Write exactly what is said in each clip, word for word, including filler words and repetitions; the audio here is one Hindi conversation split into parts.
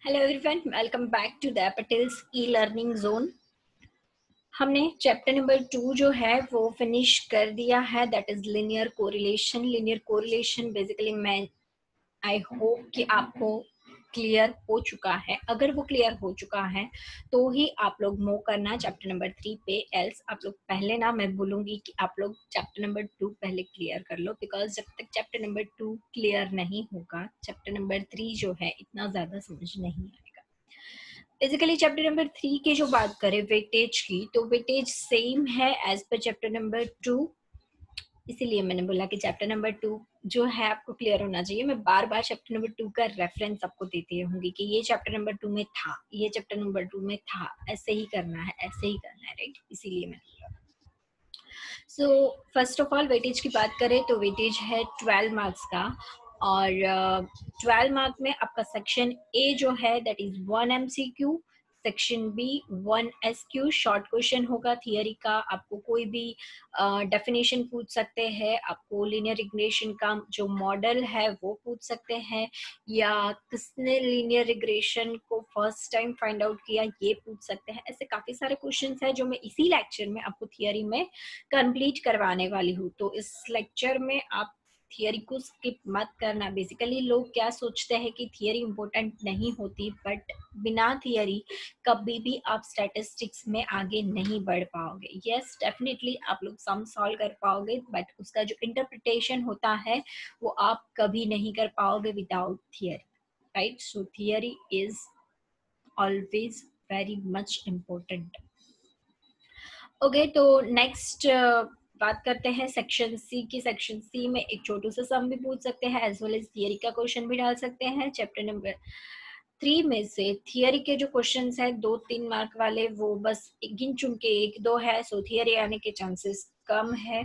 Hello everyone, welcome back to the Patel's E learning zone. हमने चैप्टर नंबर टू जो है वो फिनिश कर दिया है, that is linear correlation. Linear correlation basically मैं आई होप कि आपको क्लियर हो चुका है। अगर वो क्लियर हो चुका है तो ही आप लोग मूव करना चैप्टर नंबर थ्री पे, एल्स आप लोग पहले ना, मैं बोलूंगी कि आप लोग चैप्टर नंबर टू पहले क्लियर कर लो, बिकॉज जब तक चैप्टर नंबर टू क्लियर नहीं होगा चैप्टर नंबर थ्री जो है इतना ज्यादा समझ नहीं आएगा। बेसिकली चैप्टर नंबर थ्री की जो बात करें वेटेज की, तो वेटेज सेम है एज पर चैप्टर नंबर टू, इसीलिए मैंने बोला कि चैप्टर नंबर टू जो है आपको क्लियर होना चाहिए। मैं बार बार चैप्टर नंबर टू का रेफरेंस आपको देती रहूंगी कि ये चैप्टर नंबर टू में था, ये चैप्टर नंबर टू में था, ऐसे ही करना है, ऐसे ही करना है, राइट? इसीलिए मैंने बोला। So first of all weightage की बात करें तो वेटेज है ट्वेल्व मार्क्स का, और ट्वेल्व मार्क में आपका सेक्शन ए जो है that is one MCQ, section B one SQ, short question होगा थियरी का। आपको कोई भी डेफिनेशन uh, पूछ सकते हैं, आपको लीनियर रिग्रेशन का जो मॉडल है वो पूछ सकते हैं, या किसने लीनियर रिग्रेशन को फर्स्ट टाइम फाइंड आउट किया ये पूछ सकते हैं। ऐसे काफी सारे क्वेश्चंस हैं जो मैं इसी लेक्चर में आपको थियरी में कंप्लीट करवाने वाली हूँ। तो इस लेक्चर में आप थियरी को स्किप मत करना। बेसिकली लोग क्या सोचते हैं कि थियरी इंपॉर्टेंट नहीं होती, बट बिना थियरी कभी भी आप स्टैटिस्टिक्स में आगे नहीं बढ़ पाओगे। यस, डेफिनेटली आप लोग सम सॉल्व कर पाओगे, बट उसका जो इंटरप्रिटेशन होता है वो आप कभी नहीं कर पाओगे without theory, right? So theory is always very much important. Okay, तो नेक्स्ट बात करते हैं सेक्शन सी की। सेक्शन सी में एक छोटू सा सम भी पूछ सकते हैं, एज वेल एज थियरी का क्वेश्चन भी डाल सकते हैं। चैप्टर नंबर थ्री में से थियरी के जो क्वेश्चंस है दो तीन मार्क वाले, वो बस गिन चुन के एक दो है, सो थियरी आने के चांसेस कम है।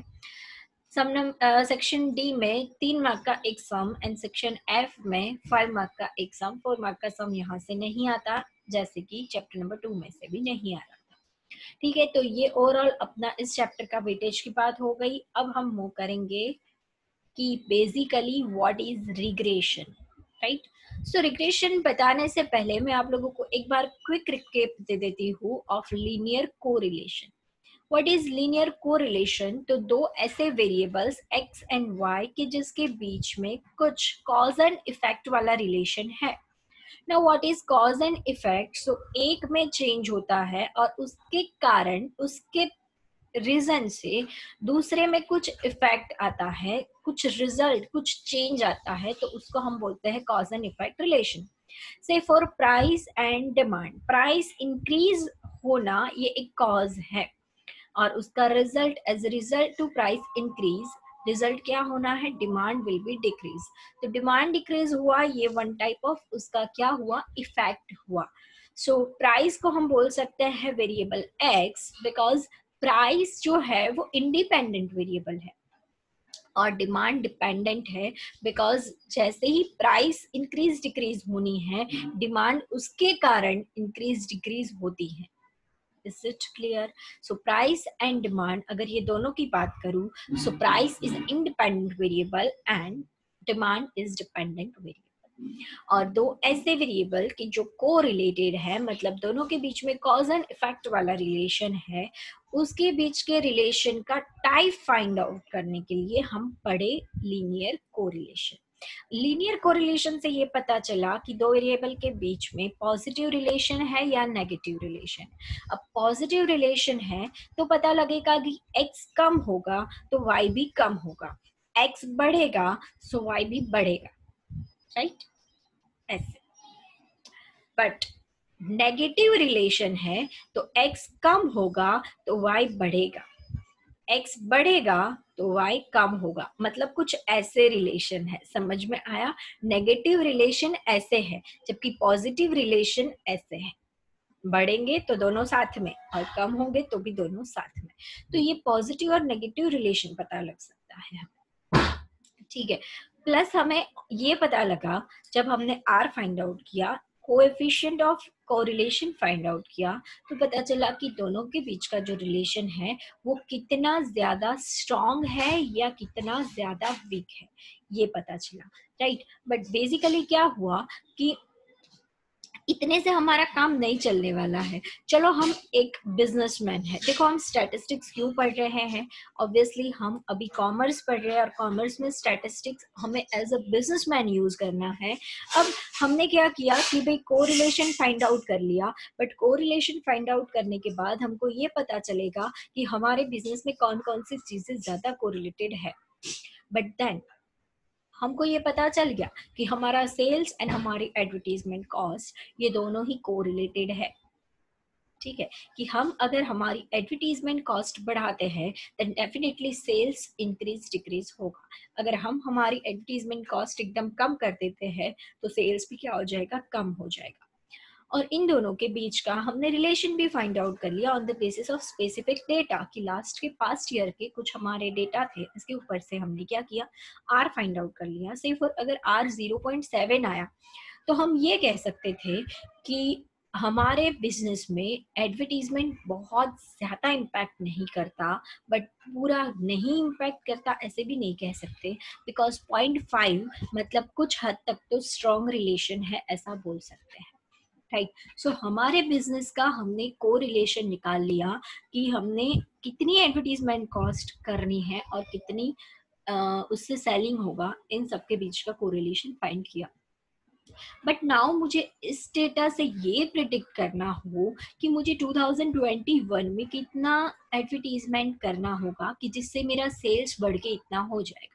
सम नंबर सेक्शन डी में तीन मार्क का एक सम, एंड सेक्शन एफ में फाइव मार्क का एक सम। फोर मार्क का सम यहाँ से नहीं आता, जैसे कि चैप्टर नंबर टू में से भी नहीं आ रहा। ठीक है, तो ये ओवरऑल अपना इस चैप्टर का वेटेज की बात हो गई। अब हम मूव करेंगे कि basically what is regression, right? So regression बताने से पहले मैं आप लोगों को एक बार क्विक रिकेप दे देती हूँ of linear correlation. What is linear correlation? तो दो ऐसे वेरिएबल्स x एंड y के जिसके बीच में कुछ कॉज एंड इफेक्ट वाला रिलेशन है। Now what is cause and effect? So एक में चेंज होता है और उसके कारण, उसके रीजन से दूसरे में कुछ इफेक्ट आता है, कुछ रिजल्ट, कुछ चेंज आता है, तो उसको हम बोलते हैं cause and effect relation. Say for price and demand, price increase होना ये एक कॉज है, और उसका result as result to price increase, result क्या होना है? Demand will be decrease. तो डिमांड डिक्रीज हुआ, ये वन टाइप ऑफ उसका क्या हुआ? इफेक्ट हुआ। सो so, प्राइस को हम बोल सकते हैं वेरिएबल एक्स, बिकॉज प्राइस जो है वो इंडिपेंडेंट वेरिएबल है, और डिमांड डिपेंडेंट है, बिकॉज जैसे ही प्राइस इंक्रीज डिक्रीज होनी है, डिमांड उसके कारण इंक्रीज डिक्रीज होती है। Is it clear? So price and demand, अगर ये दोनों की बात करूं, so price is independent variable and demand is dependent variable। और दो ऐसे वेरिएबल की जो को रिलेटेड है, मतलब दोनों के बीच में कॉज एंड इफेक्ट वाला रिलेशन है, उसके बीच के रिलेशन का टाइप फाइंड आउट करने के लिए हम पढ़े लीनियर कोरिलेशन। लीनियर कोरिलेशन से ये पता चला कि दो वेरिएबल के बीच में पॉजिटिव रिलेशन है या नेगेटिव रिलेशन। अब पॉजिटिव रिलेशन है तो पता लगेगा कि x कम होगा तो y भी कम होगा, x बढ़ेगा so y भी बढ़ेगा, राइट? ऐसे। बट नेगेटिव रिलेशन है तो x कम होगा तो y बढ़ेगा, x बढ़ेगा तो y कम होगा, मतलब कुछ ऐसे रिलेशन है। समझ में आया? नेगेटिव रिलेशन ऐसे है, जबकि पॉजिटिव रिलेशन ऐसे है, बढ़ेंगे तो दोनों साथ में, और कम होंगे तो भी दोनों साथ में। तो ये पॉजिटिव और नेगेटिव रिलेशन पता लग सकता है, ठीक है। प्लस हमें ये पता लगा जब हमने आर फाइंड आउट किया, coefficient of correlation find out किया, तो पता चला कि दोनों के बीच का जो रिलेशन है वो कितना ज्यादा स्ट्रॉन्ग है या कितना ज्यादा वीक है, ये पता चला, राइट? बट बेसिकली क्या हुआ कि इतने से हमारा काम नहीं चलने वाला है। चलो हम एक बिजनेसमैन है, देखो हम स्टैटिस्टिक्स क्यों पढ़ रहे हैं, ऑब्वियसली हम अभी कॉमर्स पढ़ रहे हैं और कॉमर्स में स्टैटिस्टिक्स हमें एज अ बिजनेसमैन यूज करना है। अब हमने क्या किया कि भाई कोरिलेशन फाइंड आउट कर लिया, बट कोरिलेशन फाइंड आउट करने के बाद हमको ये पता चलेगा कि हमारे बिजनेस में कौन कौन सी चीजें ज्यादा कोरिलेटेड है। बट देन हमको ये पता चल गया कि हमारा सेल्स एंड हमारी एडवर्टीजमेंट कॉस्ट ये दोनों ही कोरिलेटेड है। ठीक है, कि हम अगर हमारी एडवर्टीजमेंट कॉस्ट बढ़ाते हैं then definitely sales increase decrease होगा। अगर हम हमारी एडवर्टीजमेंट कॉस्ट एकदम कम कर देते हैं तो सेल्स भी क्या हो जाएगा, कम हो जाएगा। और इन दोनों के बीच का हमने रिलेशन भी फाइंड आउट कर लिया on the basis of specific data कि लास्ट के पास्ट ईयर के कुछ हमारे डेटा थे, इसके ऊपर से हमने क्या किया, आर फाइंड आउट कर लिया। सिर्फ अगर आर ज़ीरो पॉइंट सेवन आया तो हम ये कह सकते थे कि हमारे बिजनेस में एडवर्टीजमेंट बहुत ज्यादा इम्पैक्ट नहीं करता, बट पूरा नहीं इम्पैक्ट करता ऐसे भी नहीं कह सकते, बिकॉज पॉइंट फाइव मतलब कुछ हद तक तो स्ट्रॉन्ग रिलेशन है ऐसा बोल सकते हैं। राइट, सो हमारे बिजनेस का हमने को रिलेशन निकाल लिया कि हमने कितनी एडवर्टीजमेंट कॉस्ट करनी है और कितनी uh, उससे सेलिंग होगा, इन सब के बीच का कोरिलेशन फाइंड किया। बट नाउ मुझे इस डेटा से ये प्रिडिक्ट करना हो कि मुझे टू थाउजेंड ट्वेंटी वन में कितना एडवर्टीजमेंट करना होगा कि जिससे मेरा सेल्स बढ़ के इतना हो जाएगा,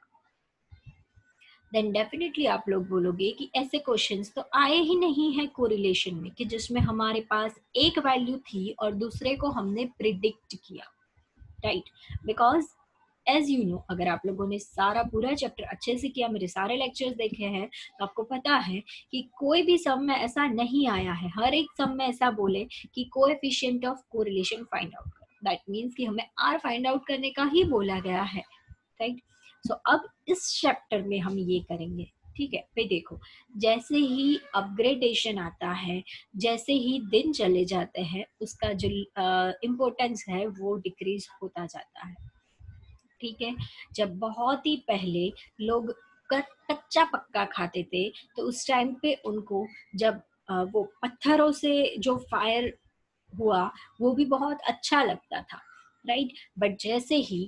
देन डेफिनेटली आप लोग बोलोगे कि ऐसे क्वेश्चंस तो आए ही नहीं है कोरिलेशन में कि जिसमें हमारे पास एक वैल्यू थी और दूसरे को हमने प्रिडिक्ट किया। Right, because as you know, अगर आप लोगों ने सारा पूरा चैप्टर अच्छे से किया, मेरे सारे लेक्चर्स देखे हैं, तो आपको पता है कि कोई भी सम में ऐसा नहीं आया है, हर एक सम में ऐसा बोले कि coefficient of correlation find out करो। दैट मीन्स कि हमें आर फाइंड आउट करने का ही बोला गया है। राइट, सो अब इस चैप्टर में हम ये करेंगे। ठीक है, फिर देखो जैसे ही अपग्रेडेशन आता है, जैसे ही दिन चले जाते हैं, उसका जो इम्पोर्टेंस है वो डिक्रीज होता जाता है। ठीक है, जब बहुत ही पहले लोग कच्चा पक्का खाते थे तो उस टाइम पे उनको जब आ, वो पत्थरों से जो फायर हुआ वो भी बहुत अच्छा लगता था। राइट, बट जैसे ही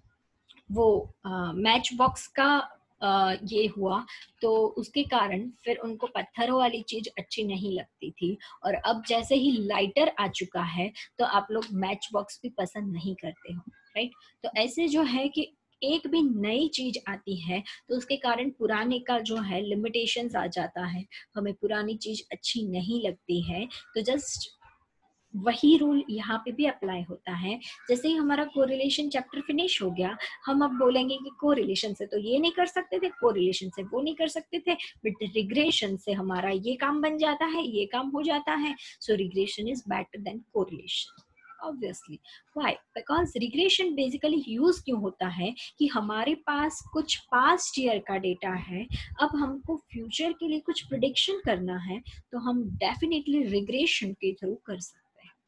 वो मैच बॉक्स का आ, ये हुआ तो उसके कारण फिर उनको पत्थरों वाली चीज अच्छी नहीं लगती थी, और अब जैसे ही लाइटर आ चुका है तो आप लोग मैच बॉक्स भी पसंद नहीं करते हो। राइट, तो ऐसे जो है कि एक भी नई चीज आती है तो उसके कारण पुराने का जो है लिमिटेशंस आ जाता है, हमें पुरानी चीज अच्छी नहीं लगती है। तो जस्ट वही रूल यहाँ पे भी अप्लाई होता है। जैसे ही हमारा कोरिलेशन चैप्टर फिनिश हो गया, हम अब बोलेंगे कि कोरिलेशन से तो ये नहीं कर सकते थे, कोरिलेशन से वो नहीं कर सकते थे, बट रिग्रेशन से हमारा ये काम बन जाता है, ये काम हो जाता है। So regression is better than correlation obviously. Why? Because regression basically use क्यों होता है कि हमारे पास कुछ पास्ट ईयर का डेटा है, अब हमको फ्यूचर के लिए कुछ प्रिडिक्शन करना है, तो हम डेफिनेटली रिग्रेशन के थ्रू कर सकते हैं।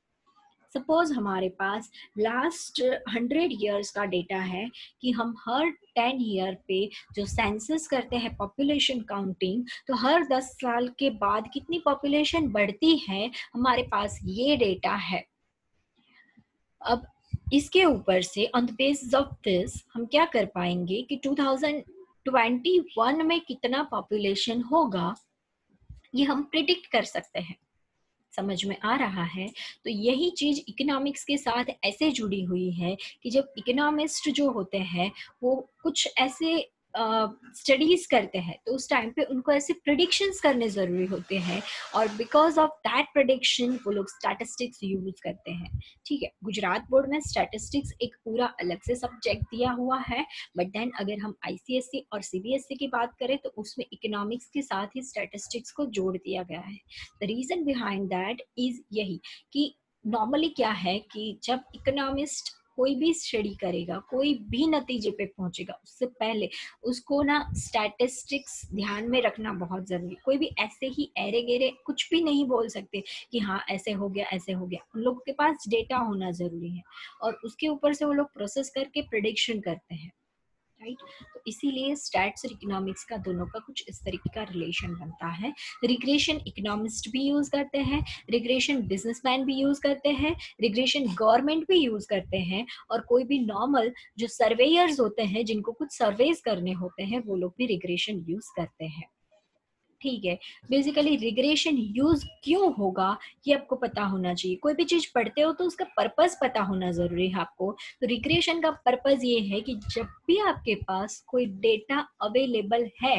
सपोज हमारे पास लास्ट हंड्रेड ईयर्स का डेटा है कि हम हर टेन ईयर पे जो सेंसस करते हैं पॉपुलेशन काउंटिंग, तो हर दस साल के बाद कितनी पॉपुलेशन बढ़ती है, हमारे पास ये डेटा है। अब इसके ऊपर से on the basis of this हम क्या कर पाएंगे कि टू थाउजेंड ट्वेंटी वन में कितना पॉपुलेशन होगा ये हम प्रिडिक्ट कर सकते हैं। समझ में आ रहा है? तो यही चीज इकोनॉमिक्स के साथ ऐसे जुड़ी हुई है कि जब इकोनॉमिस्ट जो होते हैं वो कुछ ऐसे स्टडीज uh, करते हैं तो उस टाइम पे उनको ऐसे प्रिडिक्शंस करने जरूरी होते हैं, और बिकॉज ऑफ दैट प्रिडिक्शन वो लोग स्टैटिस्टिक्स यूज करते हैं। ठीक है, गुजरात बोर्ड में स्टैटिस्टिक्स एक पूरा अलग से सब्जेक्ट दिया हुआ है, बट देन अगर हम आईसीएसई और सीबीएसई की बात करें तो उसमें इकोनॉमिक्स के साथ ही स्टैटिस्टिक्स को जोड़ दिया गया है। The reason behind that is यही कि नॉर्मली क्या है कि जब इकोनॉमिस्ट कोई भी स्टडी करेगा, कोई भी नतीजे पे पहुंचेगा, उससे पहले उसको ना स्टैटिस्टिक्स ध्यान में रखना बहुत जरूरी। कोई भी ऐसे ही एरे गेरे कुछ भी नहीं बोल सकते कि हाँ ऐसे हो गया ऐसे हो गया, उन लोगों के पास डेटा होना जरूरी है और उसके ऊपर से वो लोग प्रोसेस करके प्रिडिक्शन करते हैं। राइट। तो इसीलिए स्टैट्स और इकोनॉमिक्स का दोनों का कुछ इस तरीके का रिलेशन बनता है। रिग्रेशन इकोनॉमिस्ट भी यूज करते हैं, रिग्रेशन बिजनेसमैन भी यूज करते हैं, रिग्रेशन गवर्नमेंट भी यूज करते हैं, और कोई भी नॉर्मल जो सर्वेयर्स होते हैं जिनको कुछ सर्वेज करने होते हैं वो लोग भी रिग्रेशन यूज करते हैं। ठीक है, बेसिकली रिग्रेशन यूज क्यों होगा ये आपको पता होना चाहिए। कोई भी चीज पढ़ते हो तो उसका पर्पस पता होना जरूरी है आपको। तो रिग्रेशन का पर्पस ये है कि जब भी आपके पास कोई डेटा अवेलेबल है,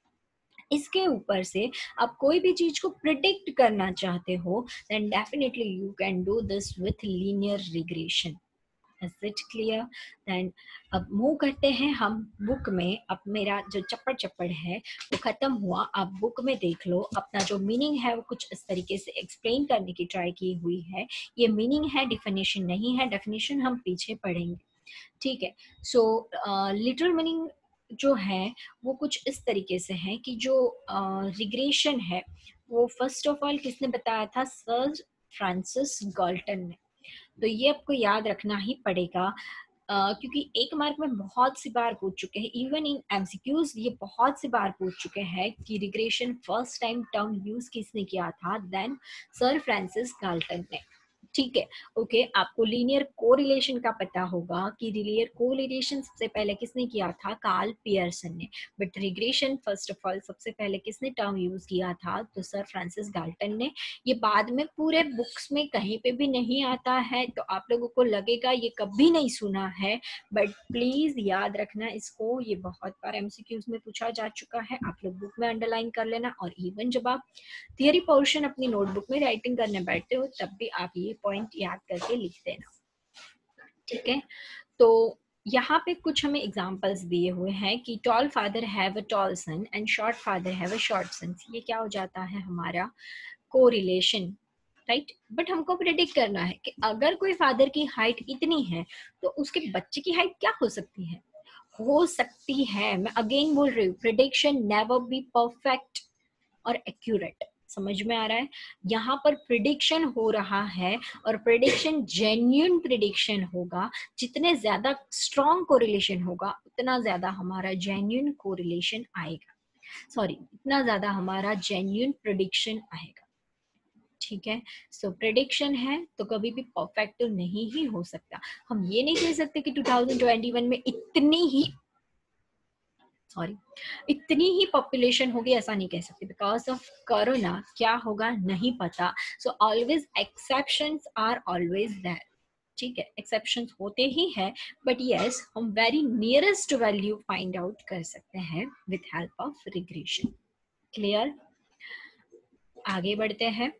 इसके ऊपर से आप कोई भी चीज को प्रिडिक्ट करना चाहते हो, then definitely you can do this with linear regression. Is it clear? Then अब मूव करते हैं हम बुक में। अब मेरा जो चप्पड़ चप्पड़ है वो खत्म हुआ, आप बुक में देख लो। अपना जो मीनिंग है वो कुछ इस तरीके से एक्सप्लेन करने की ट्राई की हुई है। ये मीनिंग है, डेफिनेशन नहीं है, डेफिनेशन हम पीछे पढ़ेंगे। ठीक है, सो लिटरल मीनिंग जो है वो कुछ इस तरीके से है कि जो रिग्रेशन uh, है वो फर्स्ट ऑफ ऑल किसने बताया था? सर फ्रांसिस गाल्टन ने। तो ये आपको याद रखना ही पड़ेगा, uh, क्योंकि एक मार्क में बहुत सी बार पूछ चुके हैं, इवन इन एमसीक्यूज ये बहुत सी बार पूछ चुके हैं कि regression first time term use किसने किया था? देन सर फ्रांसिस गाल्टन ने। ठीक है, ओके। आपको लीनियर कोरिलेशन का पता होगा कि लीनियर कोरिलेशन सबसे पहले किसने किया था? कार्ल पियर्सन ने। But regression first of all सबसे पहले किसने टर्म यूज किया था? तो सर फ्रांसिस गाल्टन ने। ये बाद में पूरे बुक्स में कहीं पे भी नहीं आता है, तो आप लोगों को लगेगा ये कभी नहीं सुना है, बट प्लीज याद रखना इसको। ये बहुत बार एमसीक्यूज में पूछा जा चुका है, आप लोग बुक में अंडरलाइन कर लेना। और इवन जब आप थियरी पोर्शन अपनी नोटबुक में राइटिंग करने बैठते हो तब भी आप ये पॉइंट याद करके लिख देना। ठीक है, तो यहाँ पे कुछ हमें एग्जांपल्स दिए हुए हैं कि tall father have a tall son and short father have a short son. ये क्या हो जाता है? हमारा कोरिलेशन, राइट। बट हमको प्रेडिक्ट करना है कि अगर कोई फादर की हाइट इतनी है तो उसके बच्चे की हाइट क्या हो सकती है? हो सकती है, मैं अगेन बोल रही हूँ, प्रिडिक्शन नेवर बी परफेक्ट और एक्यूरेट। समझ में आ रहा है? यहाँ पर प्रिडिक्शन हो रहा है और प्रिडिक्शन जेन्युइन प्रिडिक्शन होगा। जितने ज्यादा स्ट्रॉन्ग कोरिलेशन होगा उतना ज्यादा हमारा जेन्युइन कोरिलेशन आएगा, सॉरी इतना ज्यादा हमारा जेन्युइन प्रिडिक्शन आएगा। ठीक है, सो प्रेडिक्शन है तो कभी भी परफेक्ट तो नहीं ही हो सकता। हम ये नहीं कह सकते कि टू थाउजेंड ट्वेंटी वन में इतनी ही सॉरी इतनी ही पॉपुलेशन होगी, ऐसा नहीं कह सकते। बिकॉज ऑफ कोरोना क्या होगा नहीं पता। So always exceptions are always there. ठीक है, एक्सेप्शंस होते ही है, बट यस हम very nearest value find out कर सकते हैं with help of regression. Clear? आगे बढ़ते हैं।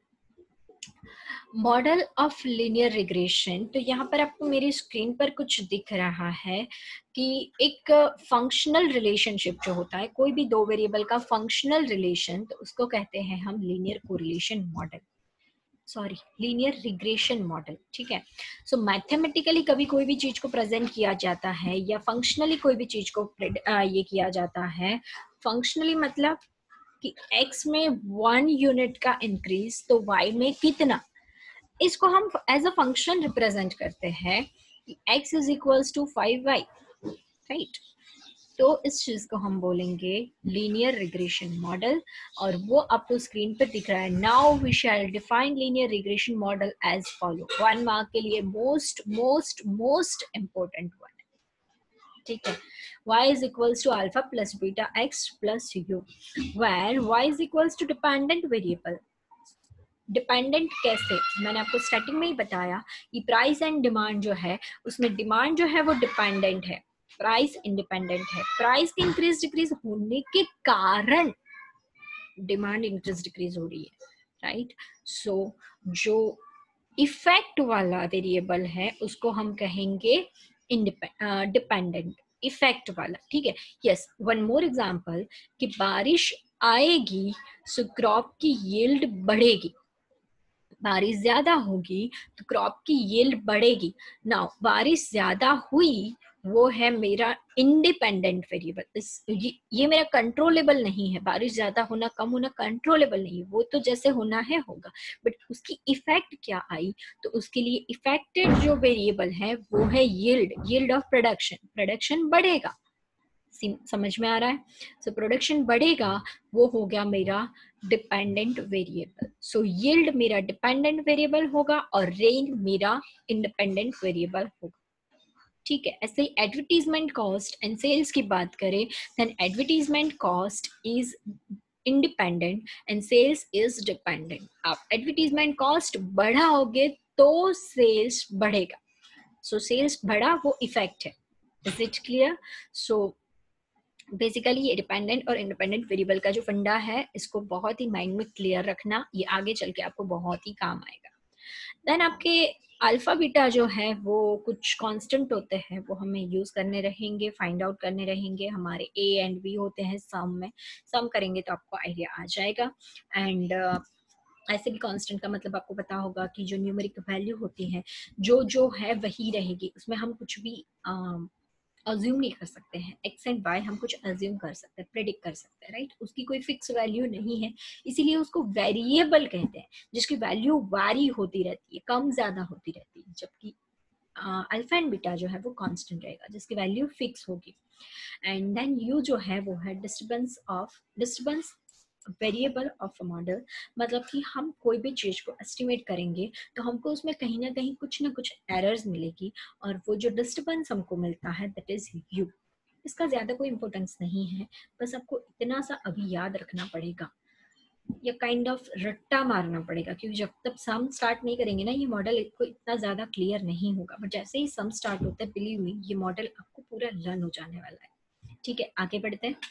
Model of linear regression. तो यहाँ पर आपको मेरी स्क्रीन पर कुछ दिख रहा है कि एक फंक्शनल रिलेशनशिप जो होता है, कोई भी दो वेरिएबल का फंक्शनल रिलेशन, तो उसको कहते हैं हम linear correlation model, sorry linear regression model. ठीक है, सो मैथमेटिकली कभी कोई भी चीज को प्रेजेंट किया जाता है या फंक्शनली कोई भी चीज को आ, ये किया जाता है। फंक्शनली मतलब कि x में वन यूनिट का इंक्रीज तो y में कितना, इसको हम एज अ फंक्शन रिप्रेजेंट करते हैं कि x is equals to five y, right. तो इस चीज को हम बोलेंगे लीनियर रिग्रेशन मॉडल, और वो आपको स्क्रीन पर दिख रहा है। Now we shall define linear regression model as follow. One mark के लिए most most most important one. ठीक है, y is equals to alpha plus beta x plus u, where y is equals to dependent variable। Dependent कैसे? मैंने आपको स्टार्टिंग में ही बताया कि प्राइस एंड डिमांड जो है उसमें डिमांड जो है वो डिपेंडेंट है, प्राइस इंडिपेंडेंट है। प्राइस के इंक्रीज डिक्रीज होने के कारण डिमांड इंक्रीज डिक्रीज हो रही है, राइट। सो जो इफेक्ट वाला वेरिएबल है उसको हम कहेंगे डिपेंडेंट इफेक्ट वाला। ठीक है, यस, वन मोर एग्जांपल कि बारिश आएगी सो क्रॉप की यील्ड बढ़ेगी। बारिश ज्यादा होगी तो क्रॉप की यील्ड बढ़ेगी। नाउ बारिश ज्यादा हुई वो है मेरा इंडिपेंडेंट वेरिएबल। इस ये, ये मेरा कंट्रोलेबल नहीं है। बारिश ज्यादा होना कम होना कंट्रोलेबल नहीं है, वो तो जैसे होना है होगा, बट उसकी इफेक्ट क्या आई, तो उसके लिए इफेक्टेड जो वेरिएबल है वो है yield, yield of production. Production बढ़ेगा, समझ में आ रहा है? सो so, प्रोडक्शन बढ़ेगा, वो हो गया मेरा डिपेंडेंट वेरिएबल. सो यील्ड मेरा डिपेंडेंट वेरिएबल होगा और रेंज मेरा इंडिपेंडेंट वेरिएबल होगा. ठीक है. ऐसे ही एडवर्टीजमेंट कॉस्ट एंड सेल्स की बात करें, then advertisement cost is independent and sales is dependent. आप एडवर्टीजमेंट कॉस्ट बढ़ाओगे तो सेल्स बढ़ेगा. सो so, सेल्स बढ़ा वो इफेक्ट है. Is it clear? So basically ये डिपेंडेंट और इंडिपेंडेंट वेरिएबल का जो फंडा है, इसको बहुत ही माइंड में क्लियर रखना, ये आगे चल के आपको बहुत ही काम आएगा. देन आपके अल्फा बीटा जो है वो कुछ कांस्टेंट होते हैं, वो हमें यूज करने रहेंगे, फाइंड आउट करने रहेंगे. हमारे ए एंड बी होते हैं सम में, सम करेंगे तो आपको आइडिया आ जाएगा. एंड uh, ऐसे भी कांस्टेंट का मतलब आपको पता होगा कि जो न्यूमेरिक वैल्यू होती है, जो जो है वही रहेगी, उसमें हम कुछ भी uh, अज्यूम नहीं कर सकते हैं. एक्स एंड वाई हम कुछ अज्यूम कर सकते हैं, प्रेडिक्ट कर सकते हैं, राइट? उसकी कोई फिक्स वैल्यू नहीं है, इसीलिए उसको वेरिएबल कहते हैं, जिसकी वैल्यू वारी होती रहती है, कम ज्यादा होती रहती है. जबकि अल्फा एंड बीटा जो है वो कांस्टेंट रहेगा, जिसकी वैल्यू फिक्स होगी. एंड देन यू जो है वो है disturbance of disturbance variable of a model. मतलब कि हम कोई भी चीज को एस्टिमेट करेंगे तो हमको उसमें कहीं ना कहीं कुछ ना कुछ एरर्स मिलेगी, और वो जो डिस्टर्बेंस हमको मिलता है दैट इज यू. इसका ज्यादा कोई इंपॉर्टेंस नहीं है, बस आपको इतना सा अभी याद रखना पड़ेगा, या काइंड ऑफ रट्टा मारना पड़ेगा, क्योंकि जब तक सम स्टार्ट नहीं करेंगे ना, ये मॉडल को इतना ज्यादा क्लियर नहीं होगा. बट जैसे ही सम स्टार्ट होता है, बिलीव मी, ये मॉडल आपको पूरा लर्न हो जाने वाला है. ठीक है, आगे बढ़ते हैं.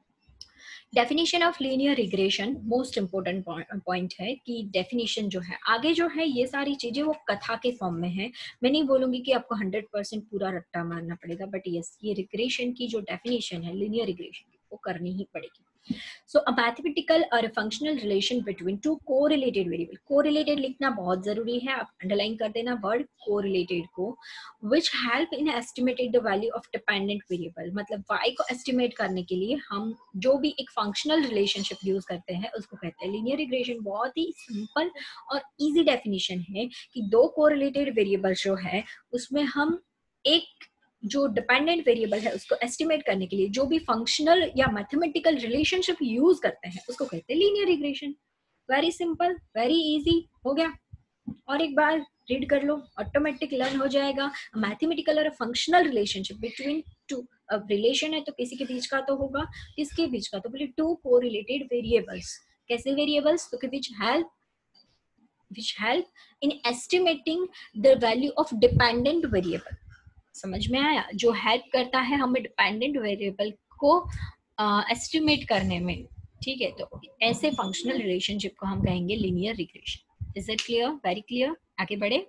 Definition of linear regression most important point है कि डेफिनेशन जो है, आगे जो है ये सारी चीजें वो कथा के फॉर्म में है. मैं नहीं बोलूंगी कि आपको हंड्रेड परसेंट पूरा रट्टा मारना पड़ेगा, बट यस, ये रिग्रेशन की जो डेफिनेशन है लीनियर रिग्रेशन की, वो करनी ही पड़ेगी. So a mathematical or a functional relation between two correlated variable. Correlated लिखना बहुत जरूरी है, आप अंडरलाइन कर देना वर्ड correlated को, which help in estimating the value of dependent variable. मतलब y को estimate करने के लिए हम जो भी एक functional relationship use करते हैं उसको कहते हैं linear regression. बहुत ही simple और easy definition है कि दो correlated variable जो है उसमें हम एक जो डिपेंडेंट वेरिएबल है उसको एस्टिमेट करने के लिए जो भी फंक्शनल या मैथमेटिकल रिलेशनशिप यूज करते हैं उसको कहते हैं linear regression. Very simple, very easy हो गया. और एक बार रीड कर लो, ऑटोमेटिक लर्न हो जाएगा. मैथमेटिकल और फंक्शनल रिलेशनशिप बिटवीन टू, अब रिलेशन है तो किसी के बीच का तो होगा, किसके बीच का, तो बोले टू कोरिलेटेड वेरिएबल्स. कैसे वेरिएबल्स? तो के बीच help which help in estimating the value of dependent variable. समझ में आया? जो हेल्प करता है हमें डिपेंडेंट वेरिएबल को एस्टिमेट uh, करने में. ठीक है, तो ऐसे फंक्शनल रिलेशनशिप को हम कहेंगे linear regression. Is it clear? Very clear. आगे बढ़े.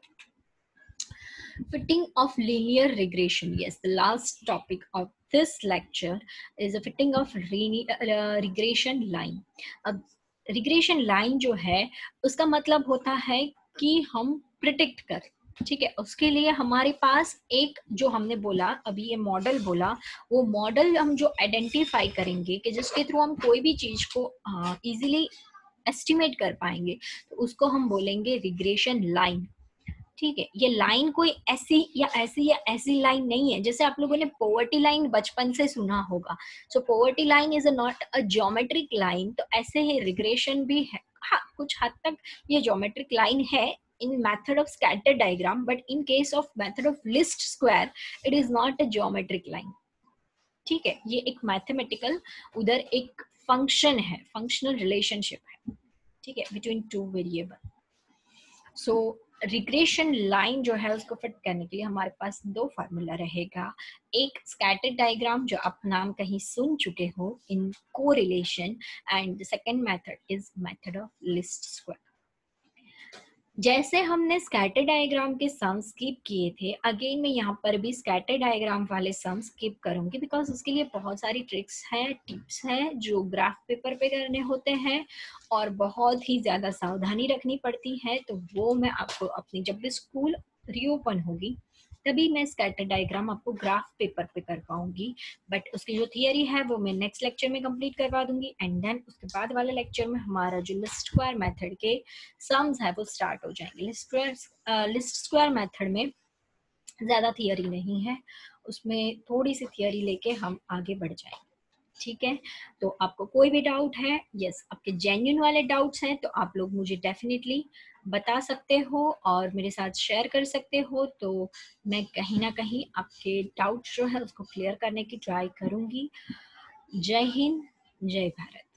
Fitting of linear regression. Yes, the last topic of this lecture is a fitting of re uh, regression line. अब regression line जो है उसका मतलब होता है कि हम प्रिडिक्ट करें. ठीक है, उसके लिए हमारे पास एक जो हमने बोला अभी ये मॉडल बोला, वो मॉडल हम जो आइडेंटिफाई करेंगे कि जिसके थ्रू हम कोई भी चीज को इजीली एस्टिमेट कर पाएंगे, तो उसको हम बोलेंगे रिग्रेशन लाइन. ठीक है, ये लाइन कोई ऐसी या ऐसी या ऐसी लाइन नहीं है. जैसे आप लोगों ने पॉवर्टी लाइन बचपन से सुना होगा. So poverty line is not a geometric line, तो ऐसे ही रिग्रेशन भी है. हाँ, कुछ हद तक ये ज्योमेट्रिक लाइन है in method of scatter diagram, but in case of method of least square it is not a geometric line. ठीक है, ये एक मैथमेटिकल उधर एक फंक्शन है, फंक्शनल रिलेशनशिप है. ठीक है, between two variable. So regression line जो है उसको फिट करने के लिए हमारे पास दो फार्मूला रहेगा. एक स्कैटर डायग्राम जो आप नाम कहीं सुन चुके हो in correlation, and the second method is method of least square. जैसे हमने स्कैटर डायग्राम के सम स्किप किए थे, अगेन मैं यहाँ पर भी स्कैटर डायग्राम वाले सम स्किप करूंगी, बिकॉज उसके लिए बहुत सारी ट्रिक्स हैं, टिप्स हैं जो ग्राफ पेपर पे करने होते हैं और बहुत ही ज्यादा सावधानी रखनी पड़ती है. तो वो मैं आपको अपनी जब भी स्कूल रीओपन होगी तभी मैं स्कैटर डायग्राम आपको ग्राफ पेपर पे कर पाऊंगी. बट उसकी जो थियरी है वो मैं नेक्स्ट लेक्चर में कंप्लीट करवा दूंगी. एंड देन उसके बाद वाले लेक्चर में हमारा जो लिस्ट स्क्वायर मेथड के सम्स है वो स्टार्ट हो जाएंगे. Least square least square method में ज्यादा थियरी नहीं है उसमें थोड़ी सी थियोरी लेके हम आगे बढ़ जाएंगे। ठीक है, तो आपको कोई भी डाउट है, यस आपके जेन्युइन वाले डाउट्स हैं, तो आप लोग मुझे डेफिनेटली बता सकते हो और मेरे साथ शेयर कर सकते हो। तो मैं कहीं ना कहीं आपके डाउट जो है उसको क्लियर करने की ट्राई करूंगी। जय हिंद, जय भारत।